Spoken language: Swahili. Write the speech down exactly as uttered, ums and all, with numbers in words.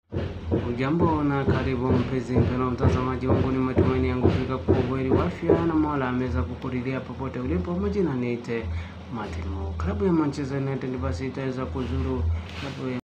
Ujambo na karibu mpenzi mpendwa mtazamaji wangu, ni matumaini yangu fika kwa buheri wa afya na Mola ameweza kukuridhia popote ulipo. Majina niite Martin Mo. Klabu ya Manchester United basi itaweza kuzuru klabu ya